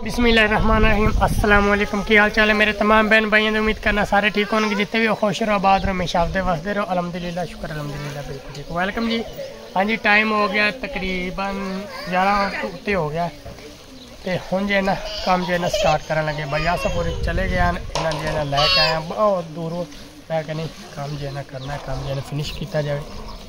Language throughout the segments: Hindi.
बिस्मिल्लाहिर्रहमानिर्रहीम अस्सलाम वालेकुम। की हाल चाल है मेरे तमाम बहन भाइयों, उम्मीद करना सारे ठीक होंगे, जितने भी खुश रहो, आबाद रहो, हमेशा आफदे वसदे रहो। अल्हम्दुलिल्लाह, शुक्र अल्हम्दुलिल्लाह, बिल्कुल ठीक। वेलकम जी। हाँ जी, टाइम हो गया तकरीबन 11 उत्ते हो गया तो हम जो है ना काम जो है ना स्टार्ट करने लगे। भाई आसापुरी चले गए, इन्हें जो है ना लैके आए बहुत दूरों लैके, नहीं काम जो है ना करना है, काम जो है ना फिनिश किया जाए।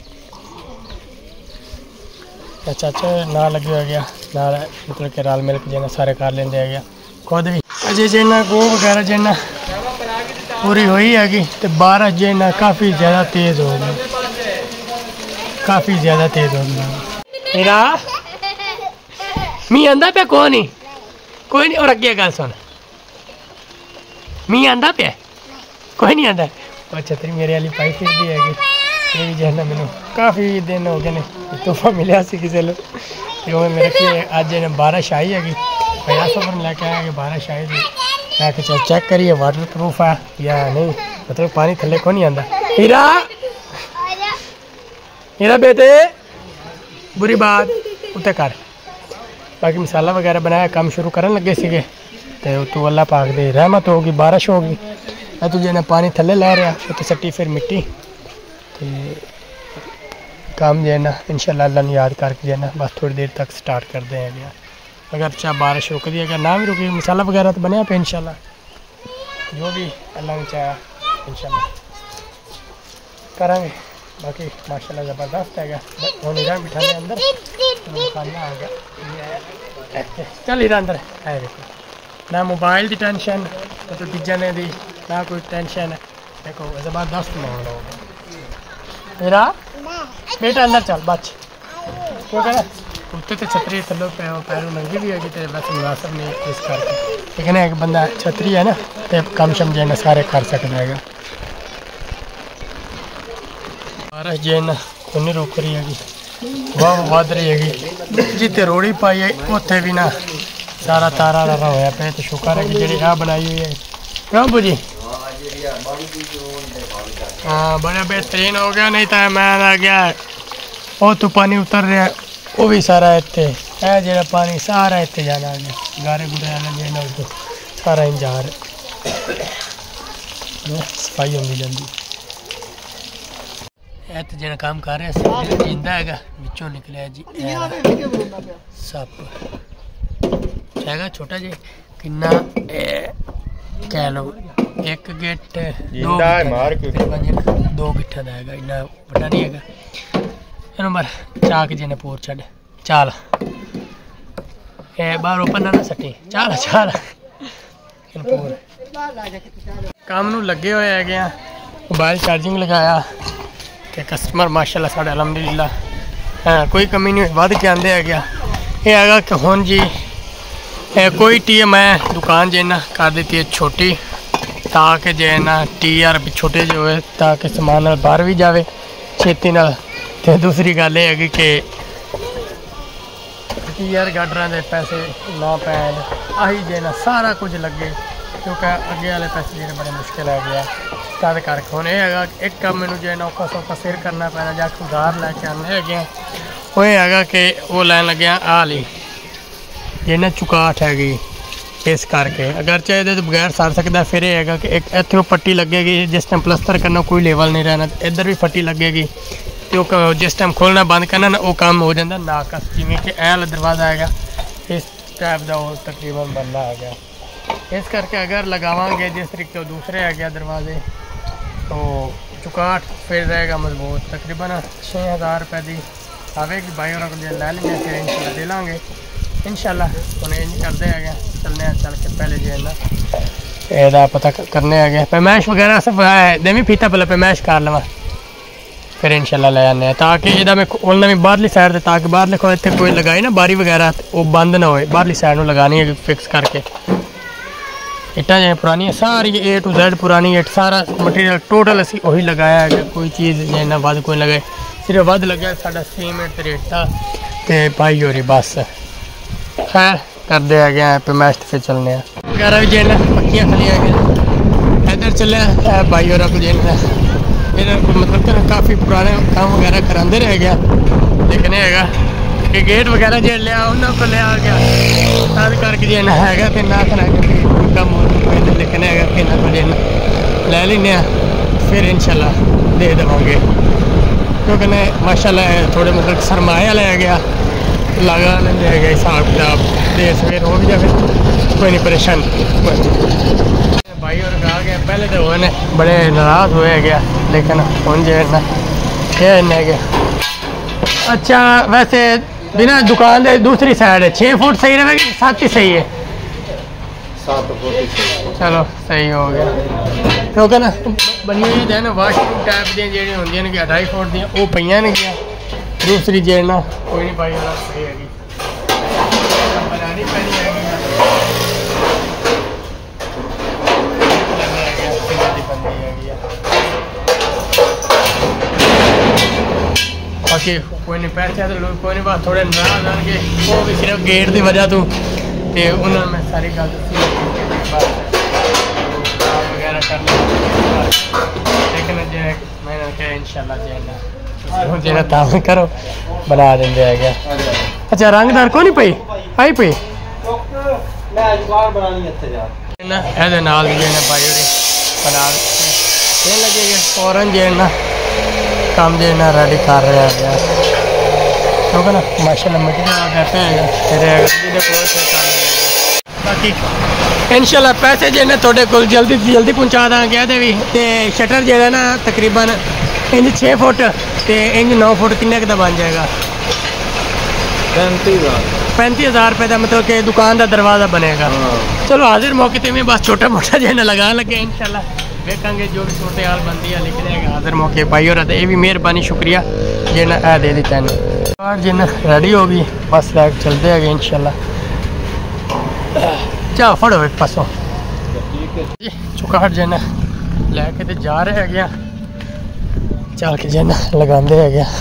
चाचा ना लगे हो गया ना, मतलब कि राल मिल के जो है ना सारे कर लेंदे है गया। खुद भी अजय जो है ना गो वगैरह जो है ना पूरी हुई हैगी तो बारिश जो है ना काफ़ी ज़्यादा तेज़ हो गई, काफ़ी ज़्यादा तेज़ हो गई। मेरा मी आंदा पे कोई नहीं और अगे गल सुन, मी आंदा पे कोई नहीं आंदा। और छतरी मेरे वाली पाई फिर दी हैगी, ये भी जो है ना मैंने काफ़ी दिन हो गए तोहफा मिले सी किसी को मेरे कि अज बारिश आई हैगी। भैया सफर लैके आया कि बारिश आई थी, लैके चेक करिए वाटर प्रूफ है या नहीं, मतलब पानी थले को नहीं आता। हीरा हीरा बेटे बुरी बात उत्ते कर। बाकी मसाला वगैरह बनाया, काम शुरू करने लगे थे तो तू अल्लाह पाक दे रहमत होगी, बारिश होगी तुझे ना पानी थले लै रहा तो सट्टी फिर मिट्टी तो काम जो है ना इंशाल्लाह अल्लाह ने याद करके जो है ना बस थोड़ी देर तक स्टार्ट कर दें गया। अगर चाहे बारिश रुक दी, अगर ना भी रुकी मसाला वगैरह तो बनया पे इंशाल्लाह, जो भी अल्लाह ने चाहा इंशाल्लाह करेंगे। बाकी माशाल्लाह ज़बरदस्त है, वो निगाह बिठाने अंदर खाना आ गया। चल इधर अंदर है, देखो ना मोबाइल की टेंशन तो टीचर दी ना कोई टेंशन है, देखो ज़बरदस्त माहौल होगा। मेरा बेटा अंदर चल बच क्यों कह उत्ते तो छतरी थलो पैरों नंगी भी होगी तो वैसे मुनासिब नहीं इस करके, लेकिन एक बंदा छतरी है ना तो कम शम जो है ना सारे कर सकता है। बारिश जो है ना खुद नहीं रुक रही हैगी, वाह वध रही हैगी। जिते रोड़ी पाई है उत्थे भी ना सारा तारा लगा होया पे, तो शुक्र है कि जी आ बनाई हुई है। क्यों बुझी हाँ बड़ा बेहतरीन हो गया, नहीं तो मैं आ गया वो तो पानी उतर रहा वो भी सारा इतने है जो पानी सारा इतने जाना आ गया, गारे गुरे आना जो सारा इन जा रहा सफाई होगी जल्दी। तो जो काम कर रहे जिंदा है बिचों निकलिया जी सप है छोटा जी किन्ना कह लो एक गेट दो गिट्ठा का है, इन्ना बड़ा नहीं है इन मर चाक जी ने पूर छड़ चाल बाहर ओपन ना सटी चाल चाल काम नूं लगे हुए है। मोबाइल चार्जिंग लगाया तो कस्टमर माशाल्लाह साढ़े अलहमदुलिल्लाह हाँ कोई कमी नहीं वध के आते है। ये है कि हुण जी कोई टी मैं दुकान जो है ना कर दी है छोटी ताकि जो है ना TR भी छोटे जो है ताकि समान बाहर भी जाए छेती नाल। तो दूसरी गल यह है कि TR गाडर के पैसे ना पैन आही जो है ना सारा कुछ लगे, क्योंकि अगे वाले पैसे जो बड़े मुश्किल है गया तद करके हूँ यह एक काम मैंने जो है ना औखा सौखा सिर करना पैना जाके उधार लैके आने है। वो है कि वो लैन लगे आली जे ना चुकाट हैगी, इस करके अगर चाहे तो बगैर सर सकता। फिर यह है कि एक इतने पट्टी लगेगी जिस टाइम प्लस्तर करना कोई लेवल नहीं रहना, इधर भी पट्टी लगेगी तो जिस टाइम खोलना बंद करना ना वो काम हो जाता नाकस, जिमें कि एल दरवाज़ा आएगा इस टाइप का वो तकरीबन बनना आ गया। इस करके अगर लगावांगे जिस तरीके दूसरे आ गया दरवाजे तो चुकाट फिर रहेगा मजबूत। तकरीबन 6000 रुपये की आवेगी, भाई और ले लेंगे फिर इंशाल्लाह दे लाँगे इंशाल्लाह। उन्हें इंज करते हैं चलने चल के पहले जो है ना यदा पता करने आ गया पैमाइश वगैरह सब देवी फीता पहले पैमाइश कर लवा फिर इंशाल्लाह ले आने ताकि इदा मैं खोलना भी बाहरली साइड ताकि बाहर लिखो इतने कोई लगाई ना बारी वगैरह वो बंद ना होए, बाहरली साइड में लगानी है फिक्स करके। इट्टा जो पुरानी है सारी A to Z पुरानी इट सारा मटीरियल टोटल असी वही लगाया है, कोई चीज़ जो ना वध कोई लगाए, सिर्फ वध लगे साढ़ा सीमेंट रेटा तो पाई हो रही बस। खैर करते आ गए पैमाइश फिर चलने वगैरह भी जो है पक्कियाँ खलिया गया इधर चले भाई और को जो मतलब कि काफ़ी पुराने काम वगैरह कराते रह गया, लेकिन है बाकी गेट वगैरह जो लिया उन्होंने को लिया गया तद करके जो है कि ना आखना कम लिखने है कि ना को ले लें फिर इंशाल्लाह दे देवांगे क्योंकि ने माशाल्लाह थोड़े मतलब सरमाया लिया गया लगा लेंगे गया हिसाब किताब दे सवेर हो भी जाए कोई नहीं परेशान भाई और आ गया पहले तो उन्होंने बड़े नाराज़ हुए गया लेकिन हूँ जो है ना गया। अच्छा वैसे बिना दुकान के दूसरी साइड है 6 फुट सही रहेगी 7 ही सही है 7 फुट चलो सही हो गया क्योंकि ना बनी हुई है ना वाशरूम टाइप दी जी होंगे 2.5 फुट दी वो पई ने गया दूसरी जे ना कोई नहीं पाई सही हैगी बनानी पैनी हैगी बाकी कोई नहीं पैसे तो लोग कोई नहीं बात थोड़े नाराज आएंगे वो भी सिर्फ गेट की वजह तो उन्होंने मैं सारी गल दसी वगैरह करना लेकिन जो मैंने कहा इंशाल्लाह जो है ताम करो बना देंगे है गया। अच्छा रंगदार को नहीं पई आई पई ए नाल जो है भाई बना लगे फौरन जो है ना काम जो है ना रेडी कर रहा है क्योंकि ना माशाल्लाह मटेरियल कहते हैं बाकी इंशाल्लाह पैसे जो है ना थोड़े को जल्दी से जल्दी पहुँचा देंगे भी तो शटर जो है ना तकरीबन इंज 6 फुट तो इंज 9 फुट किन्ने का बन जाएगा 35,000 रुपये का मतलब कि दुकान का दरवाज़ा बनेगा। चलो हाजिर मौके पर मैं बस छोटा मोटा जो है ना लगा लगे इंशाल्लाह देखेंगे जो भी सूरत हाल बनती है लेकिन हाजिर मौके पाई हो रहा था ये भी मेहरबानी शुक्रिया जे ना दे देता है और जे ना रेडी हो गई बस लैके चलते हैं इंशाल्लाह चाह फड़ो एक पासों चुकाट जे ना लैके तो जा रहे है गया चल के जे ना लगाते है गया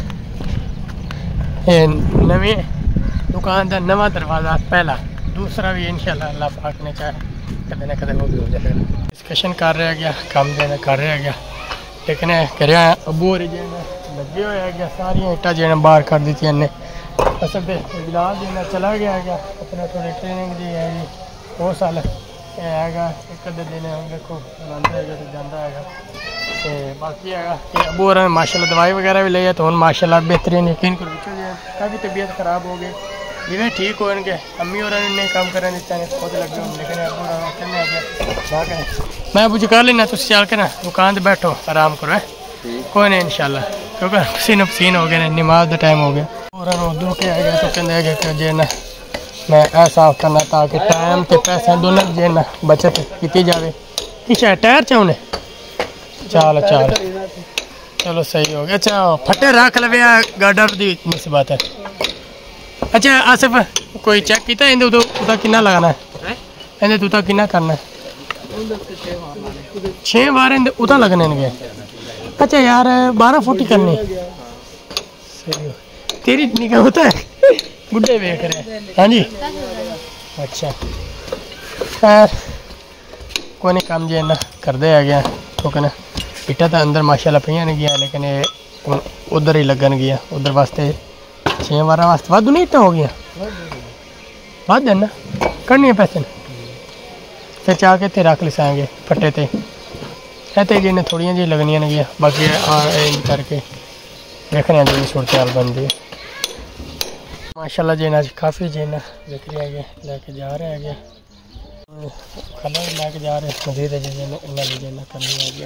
नवी दुकान का नवा दरवाज़ा पहला दूसरा भी इंशाल्लाह अल्लाह पाक ने चाहे कदे ना कदे वो भी हो जाएगा। डिस्कशन कर रहा गया काम देना कर रहा गया लेकिन कर अबू और लगे हुए गया सारी इट्टा जो बाहर कर दी ने असल तो बिलाल जो चला गया है अपना थोड़ी ट्रेनिंग दी है जी 2 साल है एक अद्धे दिन देखो आंदा है तो जाता है बाकी है कि अबू और माशाल्लाह दवाई वगैरह भी ली है तो हम माशाल्लाह बेहतरीन यकीन करो काफ़ी तबीयत ख़राब हो गई जिवें ठीक हो अम्मी और ने काम करने दिता है खुद लगे लेकिन मैं बुझ कर लेना तुम चल के ना दुकान से बैठो आराम करो है कोई नहीं इंशाल्लाह क्योंकि पसीन हो गए नमाज का टाइम हो गया और उधर के आएगा तो कहते जे ना मैं साफ करना ताकि टाइम तो पैसा दोनों जे ना बचत की जाए कि शायद टायर चाहने चल चल चलो सही हो गया। अच्छा फटे रख लवे गाडर की मुसीबत है। अच्छा आसिफ कोई चेक किया इंदे उदा कितना लगाना है इंदे उदा कितना करना है 6 बार इंदे उदा लगने गए। अच्छा यार 12 फुट ही करनी सही हो तेरी निगाह होता है बुढ़े वेख रहे हाँ जी। अच्छा खैर कोई नहीं काम जो है ना करते है गया क्योंकि ना इटा तो अंदर माशाल्लाह पे नहीं गया लेकिन उधर ही लगन गया उधर वास्ते 6 बार वास्ते वादू नहीं इट्टा हो गया वाद है ना करनी है पैसे फिर चाह के रख लिसाएंगे फटे ते कहते जी ने थोड़िया जी लगनिया ने गया बाकी करके देखने जो भी सूरत हाल बनती है माशाल्लाह जी ना काफ़ी जी ना बिक्री है लेके जा रहे हैं कलर लैके जा रहे मजीद जी ना करनी है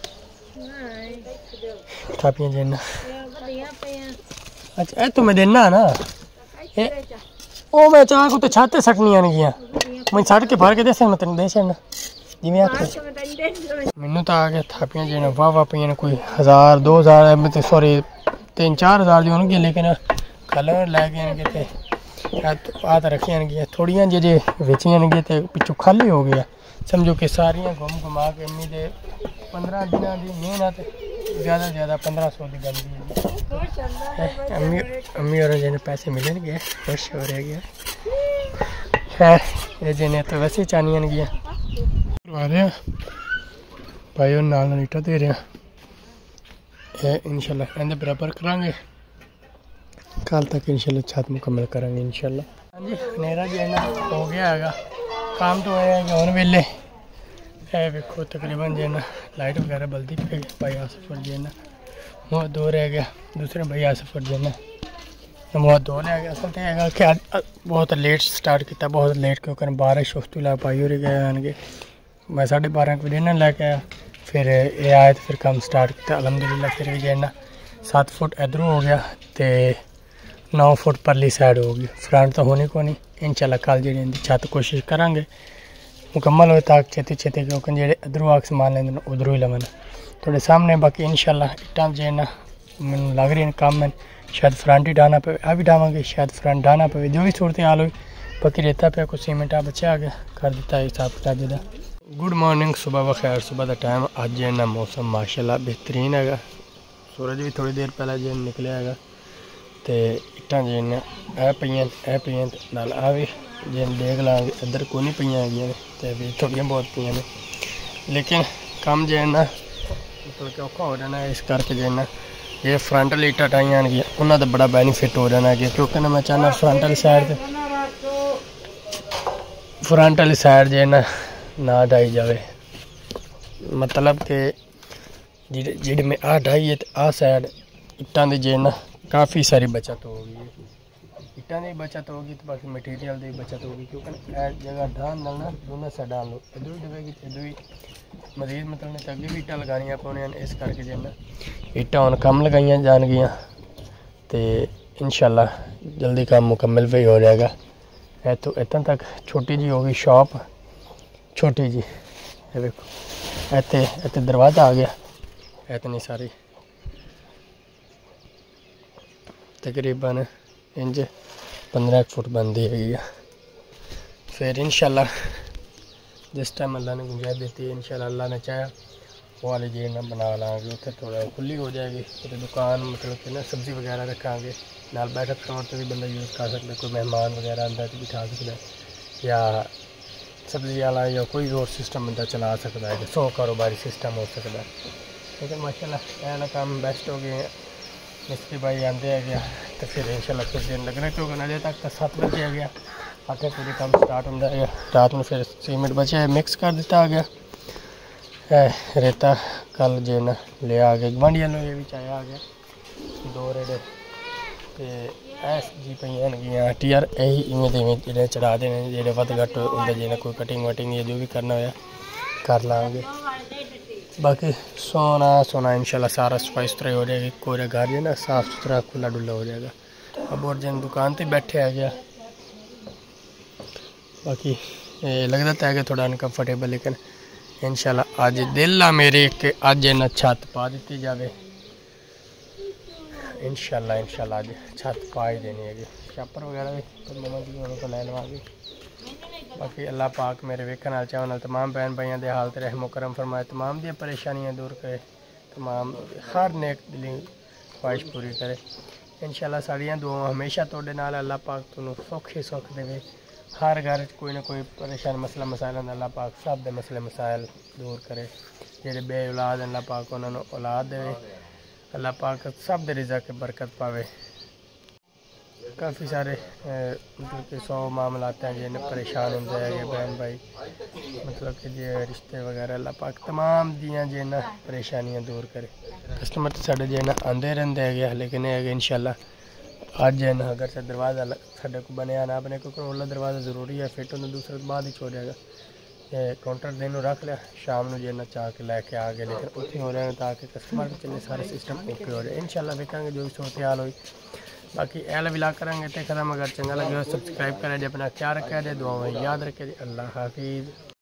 कापियाँ जी ना। अच्छा तो मैं देना ना ओ मैं चाह को तो छाते सटनिया नहीं गया मैं छट के भर के दे सकना तेन दे सकना जिमें आख मैनू तो आ गया थापियाँ जी ने वाह वाह पे कोई 1000 2000 सॉरी 3-4 हज़ार दी होंगी लेकिन कलर लैके आ तो रखियां गई थोड़िया जे बेचियां गई तो पिछू खाली हो गया समझो कि सारियां घूम घुमा के अम्मी दे 15 दिन की मेहनत ज़्यादा ज़्यादा 1500 की गंदी अम्मी और जिन्हें पैसे मिले गए खुश हो रह गया। खैर ये जिन्हें तो वैसे चानियां गया करवा रहे भाई और नाल ईटा दे रहे हैं इंशाल्लाह इन्हें बराबर करांगे कल तक इंशाल्लाह छत मुकम्मल करेंगे इंशाल्लाह। हाँ जी हनेरा जो है ना हो गया है, काम तो है कि हूँ वेले है वेखो तकरीबन जो है ना लाइट वगैरह बल्दी पे भाई आसफर जो है ना मुँह दो रह गया, दूसरे भाई आसफर जो है ना मुँह दो रह गया। असल तो है कि बहुत लेट स्टार्ट किया, बहुत लेट क्योंकि बारिश उस तो ला पाई हो गए आने मैं 12:30 बजे ना लैके आया, फिर ये आए तो फिर काम स्टार्ट किया अलहमदुलिल्लाह। फिर भी जो है ना 7 फुट इधरों हो गया तो 9 फुट परली साइड होगी, फ्रंट तो होने को नहीं। इंशाल्लाह कल जी छत कोशिश करांगे मुकम्मल हो ताकि छेती छेती क्योंकि जेडे इधरों आग समान लेंगे उधरों ही लवन थोड़े सामने। बाकी इंशाल्लाह इट्टां जो है ना मैंने लग रही काम है शायद फ्रंट ही डाना पे, आ भी डावांगे शायद फ्रंट डाना पे, जो भी सूरत हाल हुई। बाकी रेता पे कुछ सीमेंट आ बचा आ गया कर दिता हिसाब किताब दा। गुड मॉर्निंग, सुबह व खैर। सुबह का टाइम अज जो है ना मौसम माशाल्लाह बेहतरीन है, सूरज भी थोड़ी देर पहले जो निकलिया है तो इट्टां जो है ए पईयां नाल आ भी जे देख लाँगे इधर को नहीं पईयां है तो भी थोड़ियां बहुत पईयां ने, लेकिन कम जो है ना मतलब कि औखा हो जाना है। इस करके जो है ना ये फ्रंट वाली इट्टां टाइयां आनगियां उन्होंने तो बड़ा बेनीफिट हो जाना है क्योंकि ना मैं चाहना फ्रंट वाली साइड जो है ना ढाई जाए, मतलब कि जी में आ ढाई है तो आ साइड इट्टां दी जो है ना काफ़ी सारी बचत होगी, इट्टां की बचत होगी तो बाकी मटीरियल की बचत होगी क्योंकि जगह ढान ना दोनों साइड डाल लो इधर भी डबेगी इधर भी मजीद मतलब ने अगे भी इट्टां लगानियां पौनियां। इस करके जो है इट्टां हुण कम लगाइयां जाणगियां तो इंशाल्लाह जल्दी काम मुकम्मल भी हो जाएगा। तो इतना तक छोटी जी होगी शॉप, छोटी जी देखो इतने दरवाज़ा आ गया, इतनी सारी तकरीबन इंज 15 फुट बनती है। फिर इंशाल्लाह जिस टाइम अल्लाह ने गुंजाइश देती है इंशाल्लाह अल्लाह ने चाहा वो वाली जी ना बना लाँगे, उसे थोड़ा खुली हो जाएगी तो दुकान मतलब कि ना सब्ज़ी वगैरह रखांगे, नाल बैठक तौर पर भी बंदा यूज़ कर सकता है, कोई मेहमान वगैरह अंदर तो बिठा सकता है या सब्ज़ी वाला या कोई और सिस्टम बंदा चला सकता है, 100 कारोबारी सिस्टम हो सकता है। लेकिन माशाल्लाह ऐसा काम बेस्ट हो गए, मिस्त्री भाई आते है गया तो फिर इंशाल्लाह कुछ दिन लगना क्योंकि अजे तक तो 7 बजे आ गया आके पूरी काम स्टार्ट होता है। रात में फिर सीमेंट बचा है मिक्स कर दिता आ गया रेता कल जो ना ले आ गया गवांढियों ये भी चाहे आ गया 2 रेड़े तो ऐस जी पे टीआर यही इवें जो चढ़ा देने जो वध घट होंगे जो कोई कटिंग वटिंग या जो भी करना हो कर लाँगे। बाकी सोना इंशाल्लाह सारा सफाई सुथरा हो जाएगी, कोई घर जो ना साफ़ सुथरा खुला डुला हो जाएगा। अब और जन दुकान पर बैठे आ गया, बाकी लगता तो है कि थोड़ा अनकम्फर्टेबल, लेकिन इंशाल्लाह अज दिल आ मेरे कि अज इन्हें छत पा दी जाए। इंशाल्लाह अज छत पा ही देनी है, छापर वगैरह भी मम्मा जी होने को लै लवांगे। बाकी अल्लाह पाक मेरे वेखण वाल चाहण वाल तमाम भैन भाइयों के हालत रहमो करम फरमाए, तमाम दी परेशानियां दूर करे, तमाम हर नेक दिली ख्वाहिश पूरी करे। इंशाल्लाह साड़ियाँ दुआवां हमेशा तुहाडे नाल, अल्लाह पाक तुहानूं सुख ही सुख देवे। हर घर कोई ना कोई परेशान मसला मसाइल अल्लाह पाक सब दे मसले मसाइल दूर करे, जेडे बे औलाद अल्लाह पाक उन्होंने औलाद देवे, अल्लाह पाक सब दे रिज़्क़ के बरकत पावे। काफ़ी सारे मतलब कि 100 मामलात हैं जिन्हें परेशान होंगे है बहन भाई, मतलब कि जो रिश्ते वगैरह अल्लाह पाक तमाम दियाँ जो ना परेशानियाँ दूर करे। कस्टमर तो साढ़े जो ना आते रहते है, लेकिन ये इंशाल्लाह अज है ना अगर से दरवाज़ा साढ़े को बनया ना बने क्योंकि ओला दरवाज़ा ज़रूरी है, फिट होने दूसरे बाद ही छोड़ जाएगा। काउंटर दिन रख लिया, शाम को जो ना चाह के लैके आ गए, लेकिन उत्थे हो रहे हैं ताकि कस्टमर भी चले, सारे सिस्टम ओके हो जाए। इंशाल्लाह देखेंगे जो भी सूरत हाल हुई। बाकी एल विला करेंगे तो खत्म, अगर चंगा लगे सब्सक्राइब करें, अपना ख्याल रखें, दुआएं याद रखें। अल्लाह हाफिज़।